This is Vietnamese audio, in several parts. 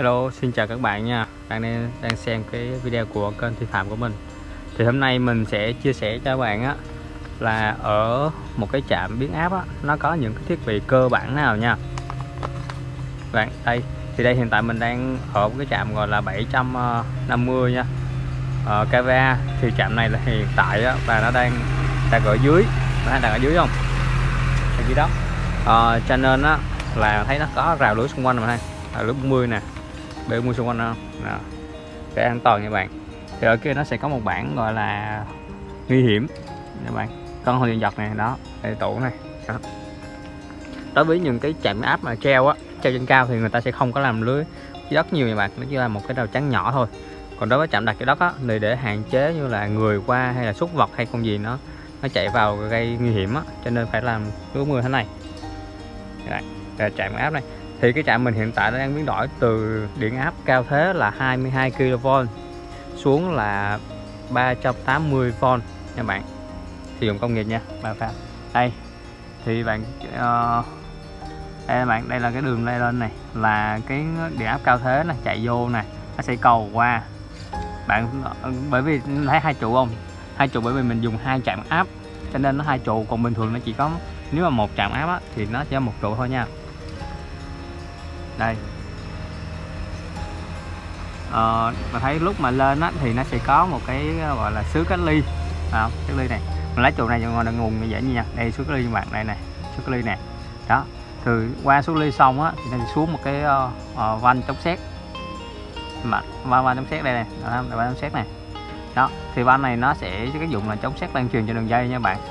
Hello, xin chào các bạn nha. Bạn đang xem cái video của kênh Thi Phạm của mình. Thì hôm nay mình sẽ chia sẻ cho các bạn á là ở một cái trạm biến áp á, nó có những cái thiết bị cơ bản nào nha. Bạn đây, thì đây hiện tại mình đang ở một cái trạm gọi là 750 nha. kVA thì trạm này là hiện tại á, và nó đang ở dưới, nó đang ở dưới không? Ở dưới đó. Cho nên á là thấy nó có rào lưới xung quanh mà ha. Lưới 40 nè, 70 xung quanh không? Để an toàn nha bạn. Thì ở kia nó sẽ có một bảng gọi là nguy hiểm nha bạn, con hồi điện giật này đó, đây tủ này đó. Đối với những cái trạm áp mà treo trên cao thì người ta sẽ không có làm lưới dưới đất nhiều nha bạn, nó chỉ là một cái rào chắn nhỏ thôi. Còn đối với trạm đặt dưới đất thì để hạn chế như là người qua hay là súc vật hay con gì nó chạy vào gây nguy hiểm cho nên phải làm lưới mưa thế này. Đây, trạm áp này thì cái trạm mình hiện tại đang biến đổi từ điện áp cao thế là 22 kV xuống là 380V nha bạn, sử dụng công nghiệp nha. Đây thì bạn đây là cái đường lay lên này, là cái điện áp cao thế này chạy vô này, nó sẽ cầu qua bạn, bởi vì thấy hai trụ không, hai trụ, bởi vì mình dùng hai trạm áp cho nên nó hai trụ, còn bình thường nó chỉ có, nếu mà một trạm áp thì nó chỉ có một trụ thôi nha. Đây mà thấy lúc mà lên thì nó sẽ có một cái gọi là xứ cách ly, cách ly này mình lấy trụ này ngoài đằng nguồn dễ như nha. Đây xứ cách ly các bạn, đây này xứ cách ly này đó. Thì qua xứ ly xong thì nó xuống một cái van chống sét, van chống sét đây này, van chống sét này đó. Thì van này nó sẽ cái dụng là chống sét lan truyền cho đường dây nha bạn,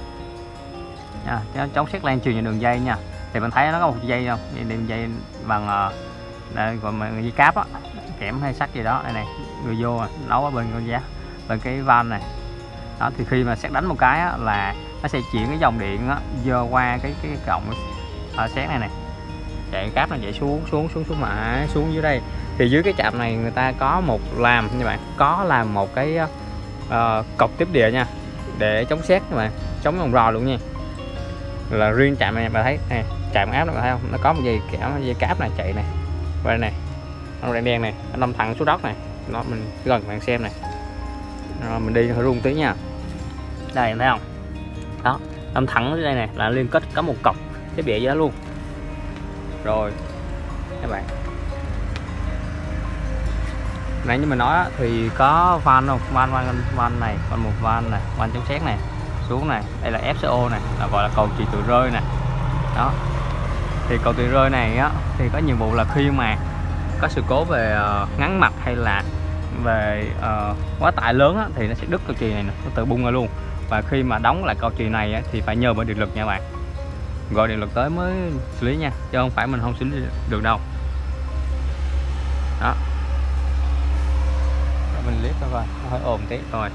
chống sét lan truyền cho đường dây nha. Thì mình thấy nó có một dây không, dây bằng đây gọi là dây cáp kẽm hay sắt gì đó, đây này, người vô nấu ở bên con giá bên cái van này đó. Thì khi mà sét đánh một cái là nó sẽ chuyển cái dòng điện vô qua cái cổng sét này chạy cáp nó chạy xuống mãi xuống dưới đây. Thì dưới cái trạm này người ta có một làm nha bạn, có làm một cái cọc tiếp địa nha, để chống sét các bạn, chống vòng rò luôn nha. Là riêng trạm này bạn thấy này, trạm áp này, thấy không, nó có một dây cáp này chạy này qua đây này, nó đen này, nó đâm thẳng xuống đất này, nó mình gần bạn xem này. Rồi mình đi hơi rung tí nha. Đây thấy không đó, đâm thẳng dưới đây này, là liên kết có một cọc tiếp địa dưới đó luôn. Rồi các bạn, nãy như mình nói thì có van không, van này, còn một van này, van chống sét này xuống này. Đây là FCO này, là gọi là cầu chì tự rơi này đó. Thì cầu tự rơi này thì có nhiệm vụ là khi mà có sự cố về ngắn mặt hay là về quá tải lớn thì nó sẽ đứt cầu chì này, nó tự bung ra luôn. Và khi mà đóng lại cầu chì này thì phải nhờ bên điện lực nha bạn, gọi điện lực tới mới xử lý nha, chứ không phải mình không xử lý được đâu đó. Mình liếc coi nó hơi ồn tí rồi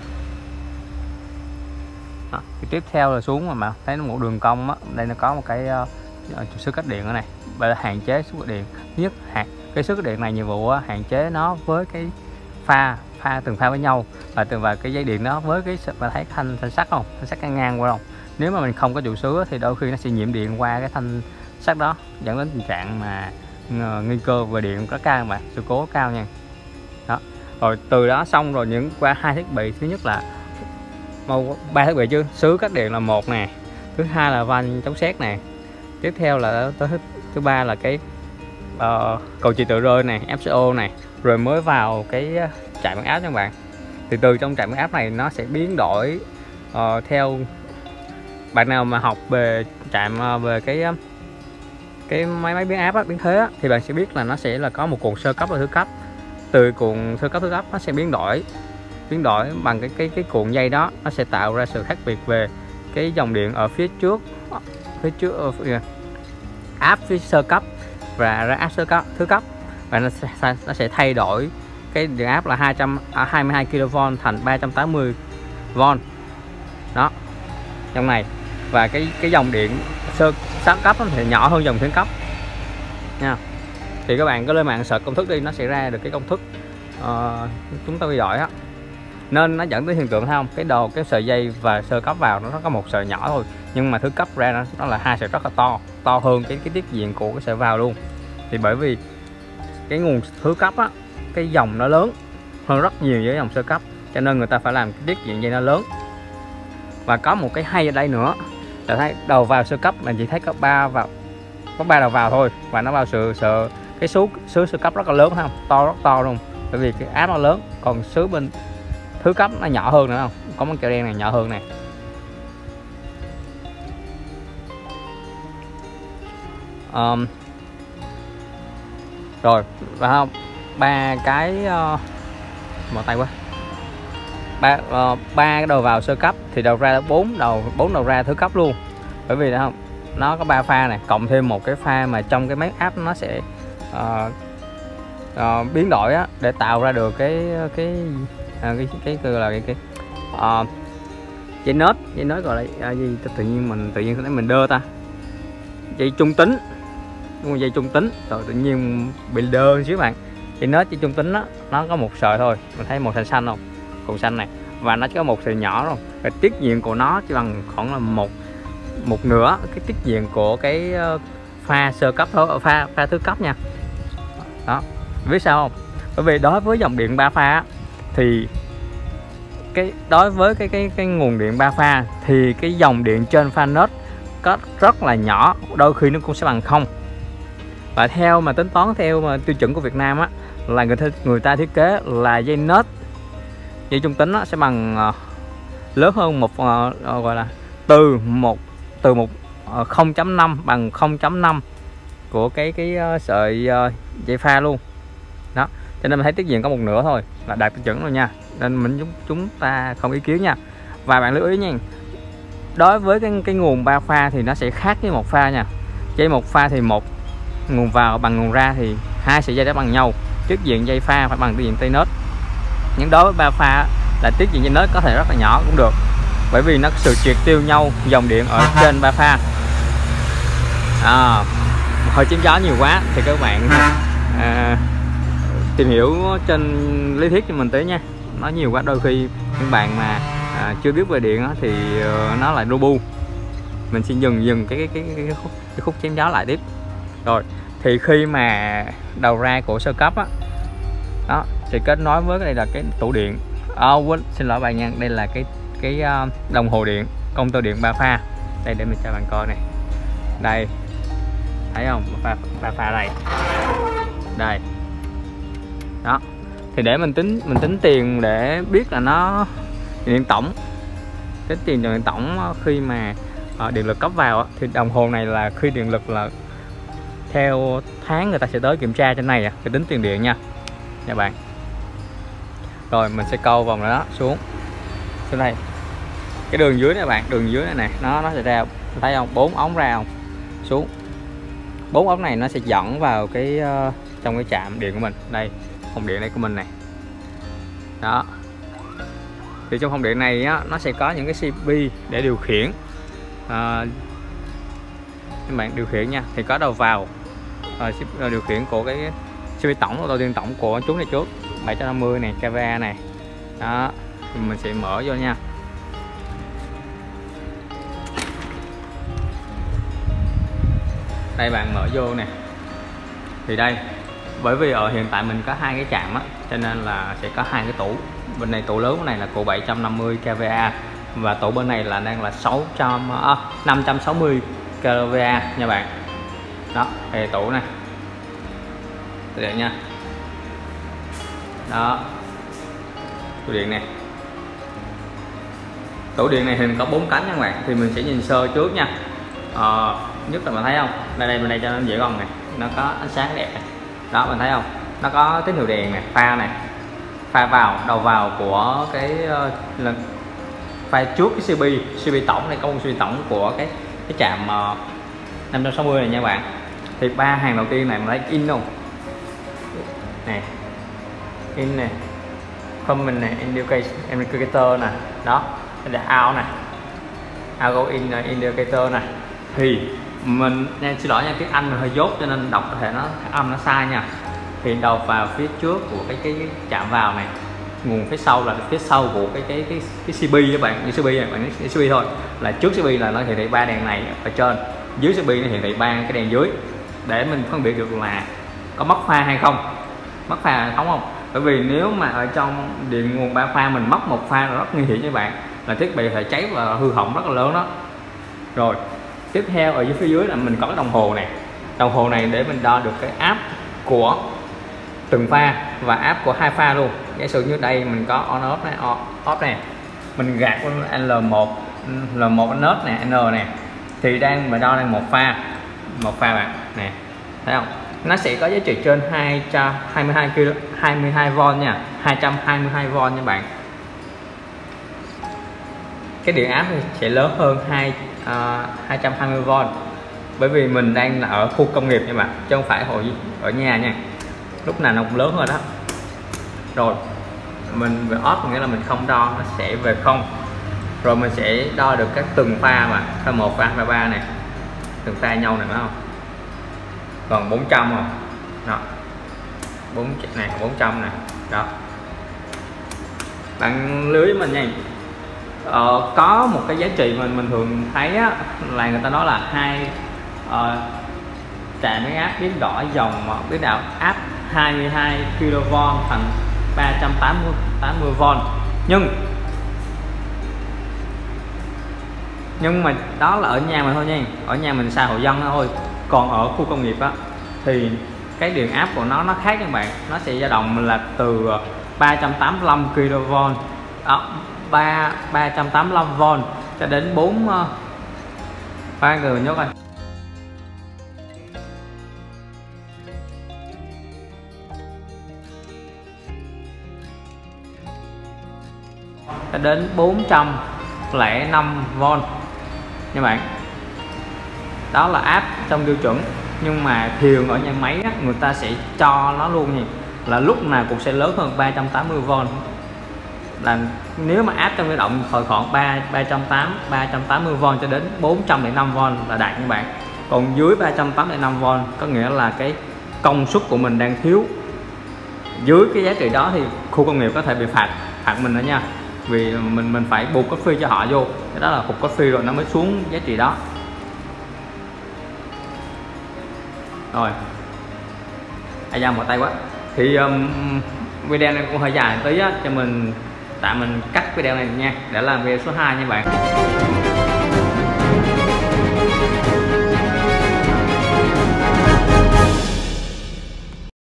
đó. Thì tiếp theo là xuống mà thấy nó một đường cong đây nó có một cái xứ cách điện ở này, để hạn chế xứ cách điện. Nhất cái xứ cách điện này nhiệm vụ hạn chế nó với cái từng pha với nhau, và cái dây điện đó với cái, và thấy thanh sắt không, thanh sắt ngang qua không. Nếu mà mình không có trụ xứ thì đôi khi nó sẽ nhiễm điện qua cái thanh sắt đó, dẫn đến tình trạng mà nguy cơ về điện rất cao mà sự cố cao nha đó. Rồi từ đó xong rồi những qua hai thiết bị, thứ nhất là ba thiết bị chứ, xứ cách điện là một nè, thứ hai là van chống sét này, tiếp theo là tới thứ ba là cái cầu chì tự rơi này, FCO này, rồi mới vào cái trạm biến áp các bạn. Thì từ trong trạm biến áp này nó sẽ biến đổi theo bạn nào mà học về trạm về cái máy biến áp biến thế thì bạn sẽ biết là nó sẽ là có một cuộn sơ cấp và thứ cấp. Từ cuộn sơ cấp thứ cấp nó sẽ biến đổi bằng cái cuộn dây đó, nó sẽ tạo ra sự khác biệt về cái dòng điện ở phía trước áp phía sơ cấp và ra áp sơ cấp thứ cấp, và nó sẽ thay đổi cái điện áp là 22 kV thành 380V đó trong này. Và cái dòng điện sơ cấp thì nhỏ hơn dòng thượng cấp nha. Thì các bạn có lên mạng search công thức đi, nó sẽ ra được cái công thức chúng ta giỏi nên nó dẫn tới hiện tượng thấy không, cái sợi dây và sơ cấp vào nó có một sợi nhỏ thôi, nhưng mà thứ cấp ra nó là hai sợi rất là to hơn cái tiết diện của cái sợi vào luôn. Thì bởi vì cái nguồn thứ cấp á, cái dòng nó lớn hơn rất nhiều với dòng sơ cấp, cho nên người ta phải làm cái tiết diện dây nó lớn. Và có một cái hay ở đây nữa là thấy đầu vào sơ cấp mình chỉ thấy có 3 đầu vào thôi, và nó vào sự cái sứ sơ cấp rất là lớn không, rất to luôn, bởi vì cái áp nó lớn. Còn sứ bên thứ cấp nó nhỏ hơn nữa, không có món kẹo đen này nhỏ hơn này. Rồi và ba cái mở tay quá, ba cái đầu vào sơ cấp thì đầu ra bốn đầu ra thứ cấp luôn, bởi vì không nó có 3 pha này, cộng thêm một cái pha mà trong cái máy áp nó sẽ biến đổi á, để tạo ra được cái dây nớt gọi là gì, tự nhiên thấy mình đơ ta, dây trung tính, đúng không? Dây trung tính rồi tự nhiên bị đơ một xíu bạn. Dây nớt dây trung tính đó, nó có một sợi thôi, mình thấy màu xanh không, cùng xanh này, và nó chỉ có một sợi nhỏ rồi. Cái tiết diện của nó chỉ bằng khoảng là một nửa cái tiết diện của cái pha sơ cấp thôi, pha thứ cấp nha. Đó, biết sao không? Bởi vì đối với dòng điện 3 pha thì đối với cái nguồn điện 3 pha thì cái dòng điện trên pha nớt có rất là nhỏ, đôi khi nó cũng sẽ bằng không. Và theo mà tính toán theo mà tiêu chuẩn của Việt Nam á, là người ta thiết kế là dây nớt, dây trung tính sẽ bằng lớn hơn một gọi là từ 0.5 bằng 0.5 của cái sợi dây pha luôn. Đó, cho nên mình thấy tiết diện có một nửa thôi là đạt tiêu chuẩn rồi nha, nên chúng ta không ý kiến nha. Và bạn lưu ý nha, đối với cái nguồn 3 pha thì nó sẽ khác với một pha nha. Dây một pha thì một nguồn vào bằng nguồn ra thì hai sợi dây đã bằng nhau, tiết diện dây pha phải bằng tiết diện dây nớt. Nhưng đối với 3 pha là tiết diện dây nớt có thể rất là nhỏ cũng được, bởi vì nó sự triệt tiêu nhau dòng điện ở trên 3 pha. Hơi chém gió nhiều quá thì các bạn tìm hiểu trên lý thuyết cho mình tí nha, nói nhiều quá đôi khi những bạn mà chưa biết về điện thì nó lại bu. Mình xin dừng cái khúc chém gió lại tiếp. Rồi thì khi mà đầu ra của sơ cấp đó thì kết nối với đây là cái tủ điện, xin lỗi bạn nha, đây là cái đồng hồ điện công tơ điện 3 pha. Đây để mình cho bạn coi này, đây thấy không, 3 pha đây, đây đó. Thì để mình tính tiền để biết là nó điện tổng, tính tiền điện tổng khi mà điện lực cấp vào thì đồng hồ này là khi điện lực là theo tháng người ta sẽ tới kiểm tra trên này thì tính tiền điện nha bạn. Rồi mình sẽ câu vòng đó xuống đây, cái đường dưới này bạn, đường dưới này nó sẽ ra, thấy không, 4 ống ra không, xuống 4 ống này nó sẽ dẫn vào cái trong cái trạm điện của mình. Đây hồng điện đây của mình này đó. Thì trong hồng điện này nó sẽ có những cái CP để điều khiển, các bạn điều khiển nha. Thì có đầu vào điều khiển của cái CP tổng, đầu tiên tổng của chúng này trước 750 này, kVA này đó, thì mình sẽ mở vô nha. Đây bạn mở vô nè, thì đây bởi vì ở hiện tại mình có 2 cái trạm cho nên là sẽ có 2 cái tủ. Bên này tủ lớn bên này là cụ 750 kVA và tủ bên này là đang là 560 kVA nha bạn. Đó, đây tủ này, tủ điện nha. Đó, tủ điện này. Tủ điện này thì có 4 cánh nha các bạn, thì mình sẽ nhìn sơ trước nha. Nhất là mình thấy không, đây bên đây cho nó dễ gọn này, nó có ánh sáng đẹp này. Đó mình thấy không, nó có tín hiệu đèn này, này, pha vào đầu vào của cái pha trước cái CP tổng này, có một CP tổng của cái trạm 560 này nha bạn. Thì 3 hàng đầu tiên này mình thấy in không này, in này, comment này, indicator nè, đó đây là out nè, out go in indicator nè. Thì mình xin lỗi nha, tiếng Anh mình hơi dốt cho nên đọc có thể nó âm nó sai nha. Thì đầu vào phía trước của cái chạm vào này, nguồn phía sau là phía sau của cái CP các bạn, như CP này bạn, CP thôi, là trước CP là nó hiển thị 3 đèn này ở trên, dưới CP nó hiển thị 3 cái đèn dưới, để mình phân biệt được là có mất pha hay không. mất pha hệ thống không? Bởi vì nếu mà ở trong điện nguồn 3 pha mình mất một pha là rất nguy hiểm các bạn, là thiết bị thể cháy và hư hỏng rất là lớn đó. Rồi tiếp theo ở phía dưới là mình có cái đồng hồ này. Đồng hồ này để mình đo được cái áp của từng pha và áp của hai pha luôn. Giả sử như đây mình có on off này, off này, mình gạt L1 nớt nè, N nè, thì mình đo đang một pha bạn nè, thấy không? Nó sẽ có giá trị trên 22V nha, 222V nha bạn. Cái điện áp sẽ lớn hơn 220V, bởi vì mình đang là ở khu công nghiệp nha bạn, chứ không phải ở nhà nha, lúc nào nó cũng lớn hơn đó. Rồi mình về off nghĩa là mình không đo, nó sẽ về không. Rồi mình sẽ đo được các từng pha mà pha 1, pha 3 này, từng pha nhau này, phải không? Còn 400 không? Đó, 400 này, đó. Bạn lưu ý mình nha. Có một cái giá trị mình thường thấy á, là người ta nói là trạm biến áp biến đổi dòng biến đạo áp 22 kV thành 380V, nhưng mà đó là ở nhà mình thôi nha, ở nhà mình xài hộ dân thôi. Còn ở khu công nghiệp á thì cái điện áp của nó khác các bạn, nó sẽ dao động là từ 385 kV 385V cho đến 3 người nhớ coi, cho đến 405V nha bạn. Đó là áp trong tiêu chuẩn, nhưng mà thường ở nhà máy á, người ta sẽ cho nó luôn nha, là lúc nào cũng sẽ lớn hơn 380V. Là nếu mà áp trong dao động khoảng 380V cho đến 405V là đạt nha bạn. Còn dưới 385V có nghĩa là cái công suất của mình đang thiếu. Dưới cái giá trị đó thì khu công nghiệp có thể bị phạt mình nữa nha, vì mình phải buộc cốt phi cho họ vô, cái đó là hụt cốt phi rồi nó mới xuống giá trị đó. Rồi da một tay quá thì video này cũng hơi dài tí á, cho mình tạm mình cắt video này nha, để làm video số 2 nha bạn.